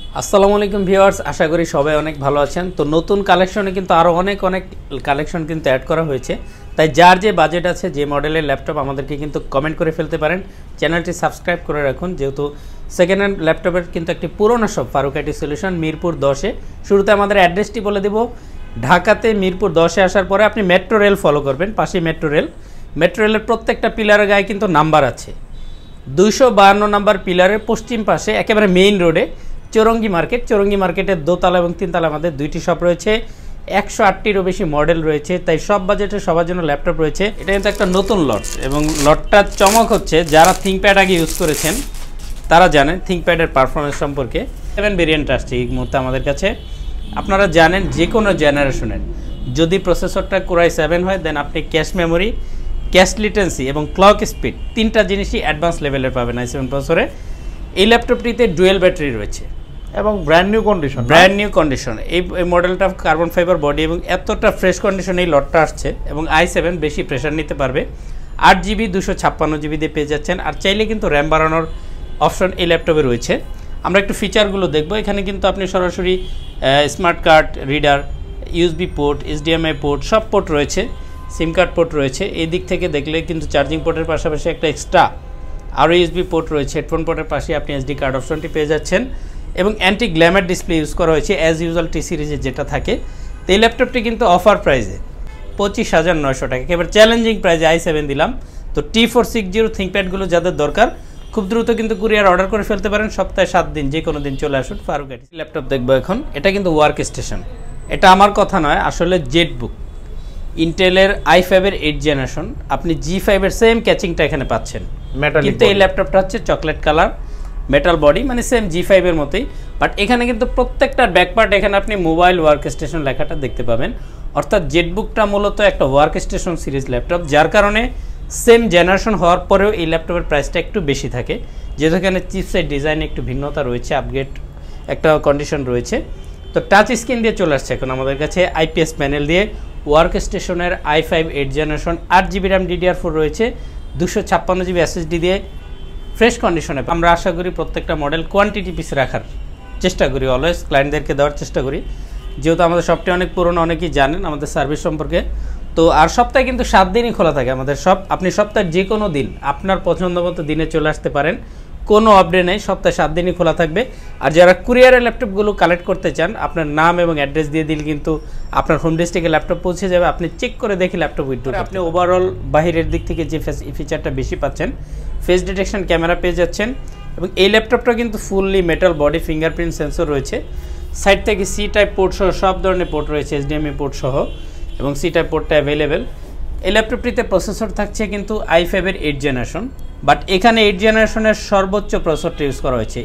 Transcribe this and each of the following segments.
আসসালামু আলাইকুম ভিউয়ার্স, আশা করি সবাই অনেক ভালো আছেন। তো নতুন কালেকশনে কিন্তু আরও অনেক কালেকশন কিন্তু অ্যাড করা হয়েছে, তাই যার যে বাজেট আছে, যে মডেলের ল্যাপটপ আমাদেরকে কিন্তু কমেন্ট করে ফেলতে পারেন। চ্যানেলটি সাবস্ক্রাইব করে রাখুন, যেহেতু সেকেন্ড হ্যান্ড ল্যাপটপের কিন্তু একটি পুরোনো shop Faruk IT solution, Mirpur 10-এ। শুরুতে আমাদের অ্যাড্রেসটি বলে দেব। ঢাকাতে মিরপুর 10-এ আসার পরে আপনি মেট্রো রেল ফলো করবেন, পাশেই মেট্রো রেলের প্রত্যেকটা পিলারের গায়ে কিন্তু নাম্বার আছে। 252 নাম্বার পিলারের পশ্চিম পাশে একেবারে মেইন রোডে চৌরঙ্গি মার্কেটের দোতলা এবং তিনতলা আমাদের দুইটি শপ রয়েছে। 108টিরও বেশি মডেল রয়েছে, তাই সব বাজেটে সবার জন্য ল্যাপটপ রয়েছে। এটা কিন্তু একটা নতুন লট, এবং লটটার চমক হচ্ছে যারা থিংকপ্যাড আগে ইউজ করেছেন তারা জানেন থিংকপ্যাডের পারফরমেন্স সম্পর্কে। 7 ভেরিয়েন্ট আসছে এই মুহূর্তে আমাদের কাছে। আপনারা জানেন যে কোনো জেনারেশনের যদি প্রসেসরটা কোরাই 7 হয়, দেন আপনি ক্যাশ মেমোরি, ক্যাশ লিটেন্সি এবং ক্লক স্পিড তিনটা জিনিসই অ্যাডভান্স লেভেলের পাবেন i7 প্রসেসরে। এই ল্যাপটপটিতে ডুয়েল ব্যাটারি রয়েছে এবং ব্র্যান্ড নিউ কন্ডিশন। এই মডেলটা কার্বন ফাইবার বডি এবং এতটা ফ্রেশ কন্ডিশনে এই লটটা আসছে, এবং i7 বেশি প্রেশার নিতে পারবে। 8GB 256GB দিয়ে পেয়ে যাচ্ছেন। আর চাইলে কিন্তু র্যাম বাড়ানোর অপশন এই ল্যাপটপে রয়েছে। আমরা একটু ফিচারগুলো দেখব। এখানে কিন্তু আপনি সরাসরি smart card reader, USB port, HDMI port, সব পোর্ট রয়েছে, সিম কার্ড পোর্ট রয়েছে। এই দিক থেকে দেখলে কিন্তু চার্জিং পোর্টের পাশাপাশি একটা এক্সট্রা আরও USB পোর্ট রয়েছে। হেডফোন পোর্টের পাশে আপনি SD কার্ড অপশনটি পেয়ে যাচ্ছেন, এবং অ্যান্টি গ্ল্যামার ডিসপ্লে ইউজ করা হয়েছে অ্যাজ ইউজুয়াল টি সিরিজে যেটা থাকে। তো এই ল্যাপটপটি কিন্তু অফার প্রাইসে 25,900 টাকা, একেবারে চ্যালেঞ্জিং প্রাইসে i7 দিলাম। তো T460 থিংকপ্যাডগুলো যাদের দরকার খুব দ্রুত কিন্তু কুরিয়ার অর্ডার করে ফেলতে পারেন। সপ্তাহে 7 দিন যে কোনো দিন চলে আসুন ফারুক আইটি। ল্যাপটপ দেখবো এখন। এটা কিন্তু ওয়ার্ক স্টেশন, এটা আমার কথা নয়, আসলে জেটবুক ইন্টেলের i5-এর 8th জেনারেশন। আপনি G5-এর সেম ক্যাচিংটা এখানে পাচ্ছেন, কিন্তু এই ল্যাপটপটা হচ্ছে চকলেট কালার, মেটাল বডি, মানে সেম G5-এর মতোই। বাট এখানে কিন্তু প্রত্যেকটার ব্যাকপার্ট এখানে আপনি মোবাইল ওয়ার্ক স্টেশন লেখাটা দেখতে পাবেন। অর্থাৎ জেটবুকটা মূলত একটা ওয়ার্ক স্টেশন সিরিজ ল্যাপটপ, যার কারণে সেম জেনারেশন হওয়ার পরেও এই ল্যাপটপের প্রাইসটা একটু বেশি থাকে, যেহেতু এখানে চিপসের ডিজাইনে একটু ভিন্নতা রয়েছে, আপগ্রেড একটা কন্ডিশন রয়েছে। তো টাচ স্ক্রিন দিয়ে চলে আসছে এখন আমাদের কাছে, IPS প্যানেল দিয়ে। ওয়ার্ক স্টেশনের i5 8th generation, 8GB RAM DDR4 রয়েছে, 256GB SSD দিয়ে ফ্রেশ কন্ডিশনে। আমরা আশা করি প্রত্যেকটা মডেল কোয়ান্টিটি পিস রাখার চেষ্টা করি, অলওয়েজ ক্লায়েন্টদেরকে দেওয়ার চেষ্টা করি, যেহেতু আমাদের শপটি অনেক পুরনো, অনেকেই জানেন আমাদের সার্ভিস সম্পর্কে। তো আর সপ্তাহে কিন্তু 7 দিনই খোলা থাকে আমাদের শপ। আপনি সপ্তাহের যে কোনো দিন আপনার পছন্দ মতো দিনে চলে আসতে পারেন, কোনো আপডেট নেই, সপ্তাহে 7 দিনই খোলা থাকবে। আর যারা কুরিয়ারের ল্যাপটপগুলো কালেক্ট করতে চান, আপনার নাম এবং অ্যাড্রেস দিয়ে দিলে কিন্তু আপনার হোম ডিস্ট্রিক্টে ল্যাপটপ পৌঁছে যাবে। আপনি চেক করে দেখে ল্যাপটপ উইথড্র, আপনি ওভারঅল বাহিরের দিক থেকে যে ফিচারটা বেশি পাচ্ছেন, ফেস ডিটেকশন ক্যামেরা পেয়ে যাচ্ছেন। এবং এই ল্যাপটপটা কিন্তু fully metal body, fingerprint sensor রয়েছে। সাইড থেকে C টাইপ পোর্ট সহ সব ধরনের পোর্ট রয়েছে, HDMI পোর্ট সহ, এবং C টাইপ পোর্টটা অ্যাভেলেবেল। এই ল্যাপটপটিতে প্রসেসর থাকছে কিন্তু i5-এর 8th জেনারেশন, বাট এখানে 8th জেনারেশনের সর্বোচ্চ প্রসেসরটা ইউজ করা হয়েছে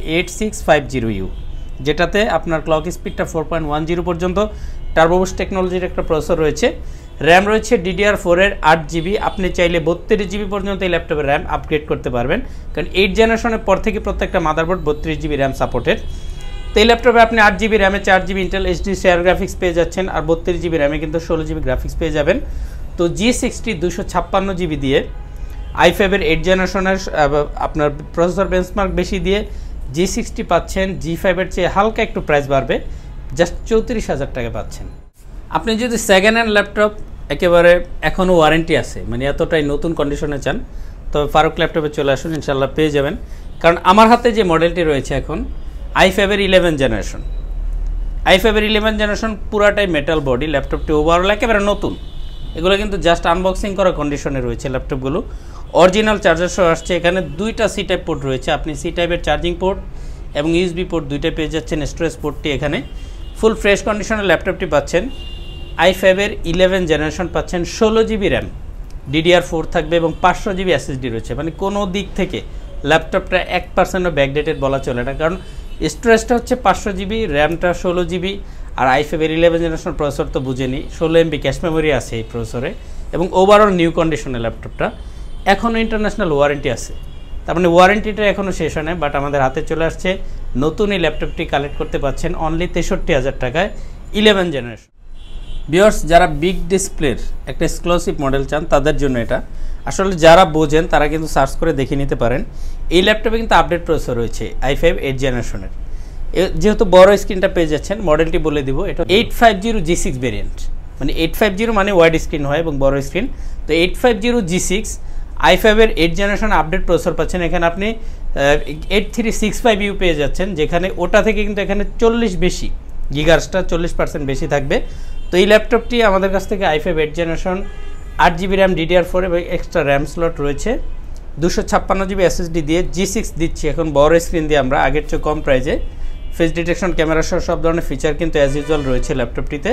8650U, যেটাতে আপনার ক্লক স্পিডটা 4.10 পর্যন্ত, টার্বোবুস্ট টেকনোলজির একটা প্রসেসর রয়েছে। র্যাম রয়েছে DDR4-এর 8GB। আপনি চাইলে 32GB পর্যন্ত এই ল্যাপটপের র্যাম আপগ্রেড করতে পারবেন, কারণ 8th জেনারেশনের পর থেকে প্রত্যেকটা মাদারবোর্ড 32GB র্যাম সাপোর্টেড। তো এই ল্যাপটপে আপনি 8GB র্যামে 4GB Intel HD share graphics পেয়ে যাচ্ছেন, আর 32GB র্যামে কিন্তু 16GB গ্রাফিক্স পেয়ে যাবেন। তো G60 256GB দিয়ে i5-এর 8th জেনারেশনের আপনার প্রসেসর বেঞ্চমার্ক বেশি দিয়ে G60 পাচ্ছেন, G5-এর চেয়ে হালকা একটু প্রাইস বাড়বে, জাস্ট 34,000 টাকা পাচ্ছেন। আপনি যদি সেকেন্ড হ্যান্ড ল্যাপটপ একেবারে এখনও ওয়ারেন্টি আছে, মানে এতটাই নতুন কন্ডিশনে চান, তবে ফারুক ল্যাপটপে চলে আসুন, ইনশাল্লাহ পেয়ে যাবেন। কারণ আমার হাতে যে মডেলটি রয়েছে এখন i5-এর 11th জেনারেশন, i5-এর 11th জেনারেশন পুরাটাই মেটাল বডি। ল্যাপটপটি ওভারঅল একেবারে নতুন, এগুলো কিন্তু জাস্ট আনবক্সিং করা কন্ডিশনে রয়েছে ল্যাপটপগুলো। অরিজিনাল চার্জার সহ আসছে। এখানে দুইটা C টাইপ পোর্ট রয়েছে, আপনি C টাইপের চার্জিং পোর্ট এবং USB পোর্ট দুইটাই পেয়ে যাচ্ছেন। স্টোরেজ পোর্টটি এখানে ফুল ফ্রেশ কন্ডিশনের ল্যাপটপটি পাচ্ছেন। i5-এর 11th জেনারেশন পাচ্ছেন, 16GB র্যাম DDR4 থাকবে, এবং 500GB SSD রয়েছে। মানে কোনো দিক থেকে ল্যাপটপটা 1%ও ব্যাকডেটেড বলা চলে না, কারণ স্টোরেজটা হচ্ছে 500GB, র্যামটা 16GB। আর i5-এর 11th জেনারেশন প্রসেসর তো বুঝেনি, 16MB ক্যাশ মেমোরি আছে এই প্রসেসরে, এবং ওভারঅল নিউ কন্ডিশনের ল্যাপটপটা। এখনও ইন্টারন্যাশনাল ওয়ারেন্টি আছে, তার মানে ওয়ারেন্টিটা এখনও শেষ হয় না। বাট আমাদের হাতে চলে আসছে নতুন এই ল্যাপটপটি কালেক্ট করতে পারছেন অনলি 63,000 টাকায় 11th জেনারেশন। ভিউয়ার্স, যারা বিগ ডিসপ্লের একটা এক্সক্লুসিভ মডেল চান তাদের জন্য এটা। আসলে যারা বোঝেন তারা কিন্তু সার্চ করে দেখে নিতে পারেন। এই ল্যাপটপে কিন্তু আপডেট প্রসেসর রয়েছে i5 8th জেনারেশনের, যেহেতু বড় স্ক্রিনটা পেয়ে যাচ্ছেন, মডেলটি বলে দিব, এটা 850 G6 ভেরিয়েন্ট, মানে 850 মানে ওয়াইড স্ক্রিন হয় এবং বড় স্ক্রিন। তো 850 G6 i5 এর 8 জেনারেশন আপডেট প্রসেসর পাচ্ছেন। এখানে আপনি 8365U পেয়ে যাচ্ছেন, যেখানে ওটা থেকে কিন্তু এখানে 40 বেশি গিগার্সটা 40% বেশি থাকবে। তো এই ল্যাপটপটি আমাদের কাছ থেকে i5 8 generation 8GB RAM DDR4 এবং এক্সট্রা র্যাম স্লট রয়েছে, 256GB SSD দিয়ে G6 দিচ্ছি এখন বড় স্ক্রিন দিয়ে আমরা, আগের চেয়ে কম প্রাইজে। ফেস ডিটেকশন ক্যামেরা সহ সব ধরনের ফিচার কিন্তু অ্যাজ ইউজুয়াল রয়েছে ল্যাপটপটিতে।